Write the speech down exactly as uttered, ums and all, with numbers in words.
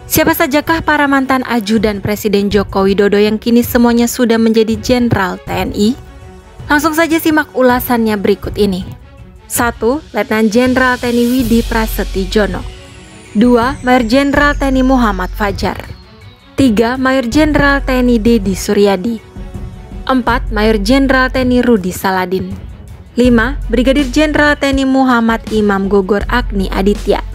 Siapa sajakah para mantan ajudan Presiden Joko Widodo yang kini semuanya sudah menjadi Jenderal T N I? Langsung saja simak ulasannya berikut ini. satu. Letnan Jenderal T N I Widi Prasetyojono. dua. Mayor Jenderal T N I Muhammad Fajar. tiga. Mayor Jenderal T N I Deddy Suryadi. empat. Mayor Jenderal T N I Rudi Saladin. lima. Brigadir Jenderal T N I Muhammad Imam Gogor Agni Aditya.